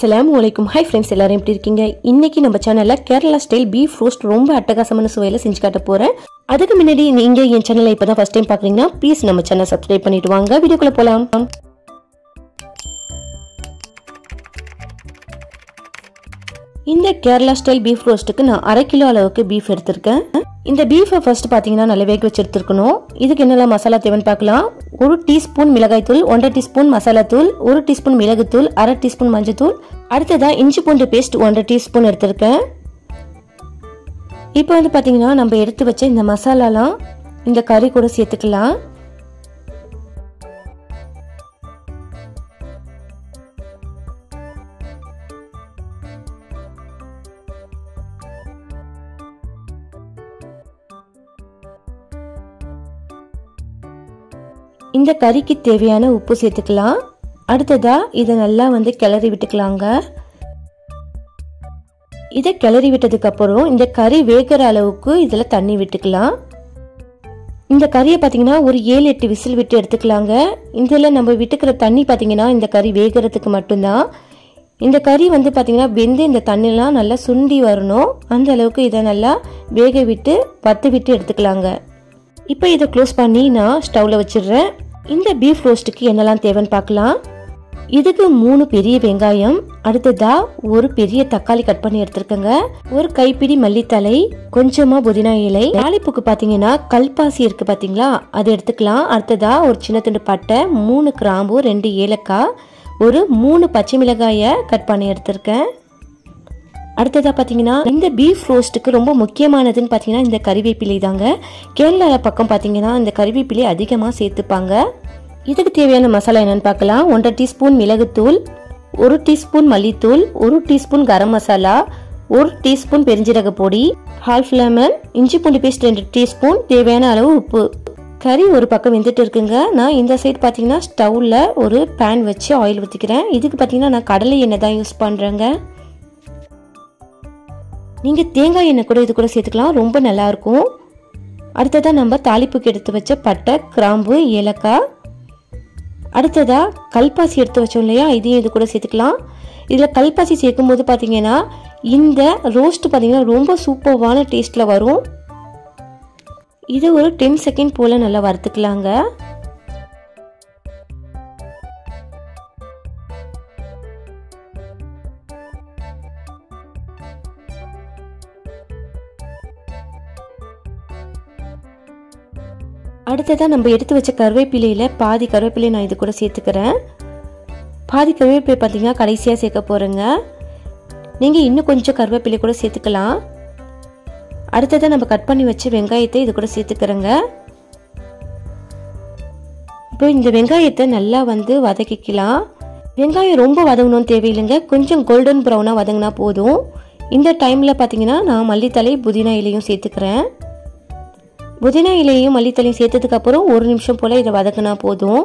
Assalamu alaikum. Hi friends, எல்லாரும் எப்படி இருக்கீங்க? இன்னைக்கு நம்ம சேனல்ல கேரளா ஸ்டைல் பீஃப் ரோஸ்ட் ரொம்ப அட்டகாசமான சுவையில செஞ்சு காட்ட போறேன். அதுக்கு முன்னாடி நீங்க என் சேனலை இப்பதான் ஃபர்ஸ்ட் டைம் பாக்குறீங்கன்னா ப்ளீஸ் நம்ம சேனலை சப்ஸ்கிரைப் பண்ணிட்டு வாங்க. வீடியோக்குள்ள போலாம். இந்த கேரளா ஸ்டைல் பீஃப் ரோஸ்ட்டுக்கு நான் 1/2 கிலோ அளவுக்கு பீஃப் எடுத்திருக்கேன். இந்த பீஃபை ஃபர்ஸ்ட் பாத்தீங்கன்னா நல்லா வேக வச்சு எடுத்துக்கணும். இதுக்கு என்னெல்லாம் மசாலா தேவைன்னு பார்க்கலாம். 1 டீஸ்பூன் மிளகாய் தூள், 1/2 டீஸ்பூன் மசாலா தூள், 1 டீஸ்பூன் மிளகு தூள், 1/2 டீஸ்பூன் மஞ்சள் தூள், அடுத்ததா இஞ்சி பூண்டு பேஸ்ட் 1/2 டீஸ்பூன் எடுத்திருக்கேன். இப்போ வந்து பாத்தீங்கன்னா நம்ம எடுத்து வச்ச இந்த மசாலாலாம் இந்த கறி கூட சேர்த்துக்கலாம். இந்த கறிக்கு தேவையான உப்பு சேர்த்துக்கலாம். அடுத்ததா இதை நல்லா வந்து கிளறி விட்டுக்கலாங்க. இதை கிளறி விட்டதுக்கு அப்புறம் இந்த கறி வேகிற அளவுக்கு இதுல தண்ணி விட்டுக்கலாம். இந்த கறியை பார்த்தீங்கன்னா ஒரு 7-8 விசில் விட்டு எடுத்துக்கலாங்க. இதில் நம்ம விட்டுக்கிற தண்ணி பார்த்தீங்கன்னா இந்த கறி வேகிறதுக்கு மட்டும்தான். இந்த கறி வந்து பார்த்தீங்கன்னா வெந்து இந்த தண்ணிலாம் நல்லா சுண்டி வரணும். அந்த அளவுக்கு இதை நல்லா வேக விட்டு பத்து விட்டு எடுத்துக்கலாங்க. இப்போ இதை க்ளோஸ் பண்ணி நான் ஸ்டவ்ல வச்சிடுறேன். இந்த பீஃப் ரோஸ்ட்டுக்கு என்னெல்லாம் தேவைன்னு பார்க்கலாம். இதுக்கு 3 பெரிய வெங்காயம், அடுத்ததா ஒரு பெரிய தக்காளி கட் பண்ணி எடுத்துருக்கேங்க, ஒரு கைப்பிடி மல்லித்தலை, கொஞ்சமா புதினா இலை, தாளிப்புக்கு பார்த்தீங்கன்னா கல்பாசி இருக்கு பார்த்தீங்களா, அது எடுத்துக்கலாம். அடுத்ததா ஒரு சின்ன துண்டு பட்டை, 3 கிராம்பு, 2 ஏலக்காய், ஒரு 3 பச்சை மிளகாயை கட் பண்ணி எடுத்திருக்கேன். அடுத்ததா பார்த்தீங்கன்னா இந்த பீஃப் ரோஸ்ட்டுக்கு ரொம்ப முக்கியமானதுன்னு பார்த்தீங்கன்னா இந்த கறிவேப்பிலை தாங்க. கேரளா பக்கம் பார்த்தீங்கன்னா இந்த கறிவேப்பிலை அதிகமாக சேர்த்துப்பாங்க. இதுக்கு தேவையான மசாலா என்னன்னு பார்க்கலாம். 1/2 டீஸ்பூன் மிளகுத்தூள், 1 டீஸ்பூன் மல்லித்தூள், 1 டீஸ்பூன் கரம் மசாலா, 1 டீஸ்பூன் பெருஞ்சீரக பொடி, 1/2 லெமன், இஞ்சி பூண்டு பேஸ்ட் 2 டீஸ்பூன், தேவையான அளவு உப்பு. கறி ஒரு பக்கம் வெந்துட்டு இருக்குங்க. நான் இந்த சைடு பார்த்தீங்கன்னா ஸ்டவ்ல ஒரு பேன் வச்சு ஆயில் ஊற்றிக்கிறேன். இதுக்கு பார்த்தீங்கன்னா நான் கடலை எண்ணெய் தான் யூஸ் பண்ணுறேங்க. நீங்கள் தேங்காய் எண்ணெய் கூட இது கூட சேர்த்துக்கலாம், ரொம்ப நல்லா இருக்கும். அடுத்ததாக நம்ம தாளிப்புக்கு எடுத்து வச்ச பட்டை, கிராம்பு, ஏலக்காய், அடுத்ததா கல்பாசி எடுத்து வச்சோம் இல்லையா, இதையும் இது கூட சேர்த்துக்கலாம். இதில் கல்பாசி சேர்க்கும் போது பார்த்தீங்கன்னா இந்த ரோஸ்ட் பார்த்தீங்கன்னா ரொம்ப சூப்பர்வான டேஸ்ட்டில் வரும். இது ஒரு 10 செகண்ட் போல் நல்லா வறுத்துக்கலாங்க. அடுத்ததாக நம்ம எடுத்து வச்ச கருவேப்பிலையில் பாதி கருவேப்பிலை நான் இது கூட சேர்த்துக்கிறேன். பாதி கருவேப்பிலை பார்த்தீங்கன்னா கடைசியாக சேர்க்க போகிறேங்க. நீங்கள் இன்னும் கொஞ்சம் கருவேப்பிலை கூட சேர்த்துக்கலாம். அடுத்ததாக நம்ம கட் பண்ணி வச்ச வெங்காயத்தை இது கூட சேர்த்துக்கிறேங்க. இப்போ இந்த வெங்காயத்தை நல்லா வந்து வதக்கிக்கலாம். வெங்காயம் ரொம்ப வதங்கணும்னு தேவையில்லைங்க, கொஞ்சம் கோல்டன் ப்ரௌனாக வதங்கினா போதும். இந்த டைமில் பார்த்தீங்கன்னா நான் மல்லித்தலை, புதினா இலையும் சேர்த்துக்கிறேன். புதினா இலையும் மல்லித்தலையும் சேர்த்ததுக்கு அப்புறம் 1 நிமிஷம் போல இதை வதக்கினா போதும்.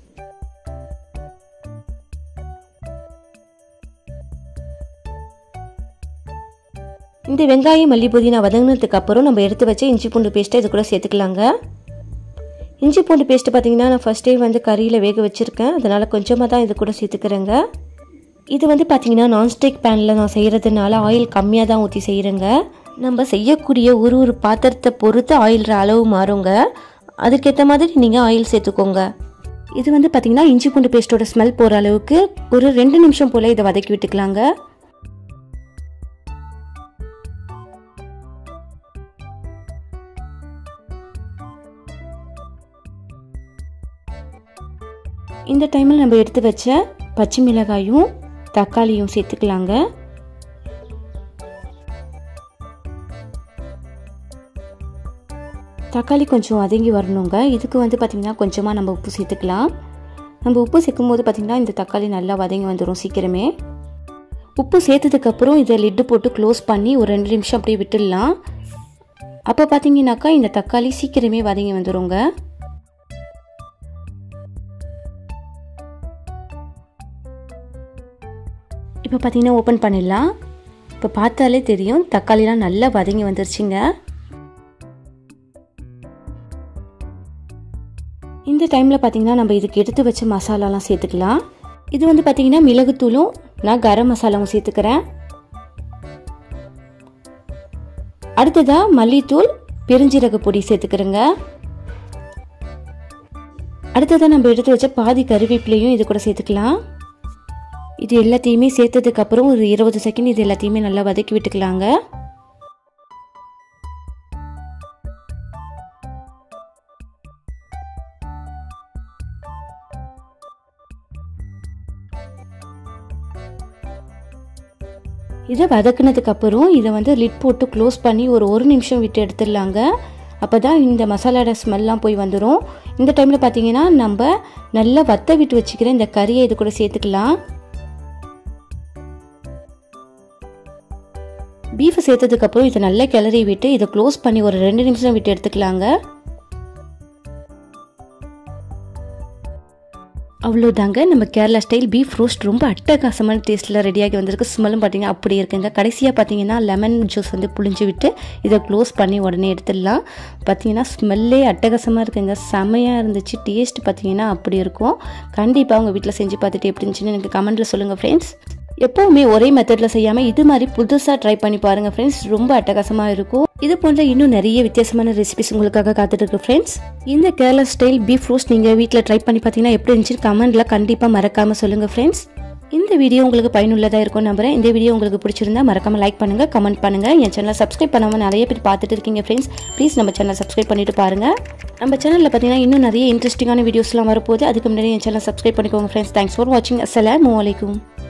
இந்த வெங்காயம், மல்லி, புதினா வதங்கினதுக்கு அப்புறம் நம்ம எடுத்து வச்ச இஞ்சி பூண்டு பேஸ்ட்டை இது கூட சேர்த்துக்கலாங்க. இஞ்சி பூண்டு பேஸ்ட்டு பார்த்தீங்கன்னா நான் ஃபர்ஸ்ட் டைம் வந்து கறியில் வேக வச்சுருக்கேன், அதனால் கொஞ்சமாக தான் இது கூட சேர்த்துக்கிறேங்க. இது வந்து பார்த்தீங்கன்னா நான்ஸ்டிக் பேனில் நான் செய்கிறதுனால ஆயில் கம்மியாக தான் ஊற்றி செய்கிறேங்க. நம்ம செய்யக்கூடிய ஒரு பாத்திரத்தை பொறுத்து ஆயில்ற அளவு மாறுங்க, அதுக்கேற்ற மாதிரி நீங்கள் ஆயில் சேர்த்துக்கோங்க. இது வந்து பார்த்தீங்கன்னா இஞ்சி பூண்டு பேஸ்ட்டோட ஸ்மெல் போகிற அளவுக்கு ஒரு 2 நிமிஷம் போல் இதை வதக்கி விட்டுக்கலாங்க. இந்த டைமில் நம்ம எடுத்து வச்ச பச்சை மிளகாயும் தக்காளியும் சேர்த்துக்கலாங்க. தக்காளி கொஞ்சம் வதங்கி வரணுங்க. இதுக்கு வந்து பார்த்திங்கன்னா கொஞ்சமாக நம்ம உப்பு சேர்த்துக்கலாம். நம்ம உப்பு சேர்க்கும் போது பார்த்திங்கன்னா இந்த தக்காளி நல்லா வதங்கி வந்துடும் சீக்கிரமே. உப்பு சேர்த்ததுக்கப்புறம் இதை லிட்டு போட்டு க்ளோஸ் பண்ணி ஒரு 2 நிமிஷம் அப்படியே விட்டுடலாம். அப்போ பார்த்தீங்கன்னாக்கா இந்த தக்காளி சீக்கிரமே வதங்கி வந்துடுங்க. இப்போ பார்த்தீங்கன்னா ஓப்பன் பண்ணிடலாம். இப்போ பார்த்தாலே தெரியும் தக்காளிலாம் நல்லா வதங்கி வந்துருச்சுங்க. இந்த டைமில் பார்த்தீங்கன்னா நம்ம இதுக்கு எடுத்து வச்ச மசாலாலாம் சேர்த்துக்கலாம். இது வந்து பார்த்தீங்கன்னா மிளகுத்தூளும் நான் கரம் மசாலாவும் சேர்த்துக்கிறேன். அடுத்ததா மல்லித்தூள், பெருஞ்சீரக பொடி சேர்த்துக்கிறேங்க. அடுத்ததா நம்ம எடுத்து வச்ச பாதி கறிவேப்பிலையும் இது கூட சேர்த்துக்கலாம். இது எல்லாத்தையுமே சேர்த்ததுக்கு அப்புறம் ஒரு 20 செகண்ட் இது எல்லாத்தையுமே நல்லா வதக்கி விட்டுக்கலாங்க. இதை வதக்குனதுக்கு அப்புறம் இதை வந்து லிட் போட்டு க்ளோஸ் பண்ணி ஒரு 1 நிமிஷம் விட்டு எடுத்துடலாங்க. அப்போ தான் இந்த மசாலாவோட ஸ்மெல்லாம் போய் வந்துடும். இந்த டைமில் பார்த்தீங்கன்னா நம்ம நல்லா வத்த விட்டு வச்சுக்கிற இந்த கறியை இது கூட சேர்த்துக்கலாம். பீஃபை சேர்த்ததுக்கப்புறம் இதை நல்லா கிளறி விட்டு இதை க்ளோஸ் பண்ணி ஒரு 2 நிமிஷம் விட்டு எடுத்துக்கலாங்க. அவ்வளோதாங்க, நம்ம கேரளா ஸ்டைல் பீஃப் ரோஸ்ட் ரொம்ப அட்டகாசமான டேஸ்ட்டில் ரெடியாகி வந்திருக்கு. ஸ்மெல்லும் பார்த்தீங்கன்னா அப்படி இருக்குங்க. கடைசியாக பார்த்தீங்கன்னா லெமன் ஜூஸ் வந்து புளிஞ்சு விட்டு இதை க்ளோஸ் பண்ணி உடனே எடுத்துடலாம். பார்த்தீங்கன்னா ஸ்மெல்லே அட்டகாசமாக இருக்குங்க. செமையாக இருந்துச்சு. டேஸ்ட் பார்த்தீங்கன்னா அப்படி இருக்கும். கண்டிப்பாக உங்கள் வீட்டில் செஞ்சு பார்த்துட்டு எப்படி இருந்துச்சுன்னு எனக்கு கமெண்ட்டில் சொல்லுங்கள் ஃப்ரெண்ட்ஸ். எப்போவுமே ஒரே மெத்தடில் செய்யாமல் இது மாதிரி புதுசாக ட்ரை பண்ணி பாருங்கள் ஃப்ரெண்ட்ஸ். ரொம்ப அட்டகாசமாக இருக்கும். இது போன்ற இன்னும் நிறைய வித்தியாசமான ரெசிபிஸ் உங்களுக்காக காத்துட்டு இருக்கு ஃப்ரெண்ட்ஸ். இந்த கேரளா ஸ்டைல் பீஃப் ரோஸ்ட் நீங்கள் வீட்டில் ட்ரை பண்ணி பார்த்தீங்கன்னா எப்படி இருந்துச்சுன்னு கமெண்ட்டில் கண்டிப்பாக மறக்காமல் சொல்லுங்கள் ஃப்ரெண்ட்ஸ். இந்த வீடியோ உங்களுக்கு பயனுள்ளதாக இருக்கும் நம்புறேன். இந்த வீடியோ உங்களுக்கு பிடிச்சிருந்தா மறக்காமல் லைக் பண்ணுங்கள், கமெண்ட் பண்ணுங்கள். என் சேனலை சப்ஸ்கிரைப் பண்ணாமல் நிறைய பேர் பார்த்துட்டு இருக்கீங்க ஃப்ரெண்ட்ஸ். ப்ளீஸ் நம்ம சேனலை சப்ஸ்கிரைப் பண்ணிட்டு பாருங்கள். நம்ம சேனலில் பார்த்தீங்கன்னா இன்னும் நிறைய இன்ட்ரெஸ்டிங்கான வீடியோஸ்லாம் வரப்போகுது. அதுக்கு முன்னாடி என் சேனலை சப்ஸ்கிரைப் பண்ணிக்கோங்க ஃப்ரெண்ட்ஸ். தேங்க்ஸ் ஃபார் வாட்சிங். அஸ்ஸலாமு அலைக்கும்.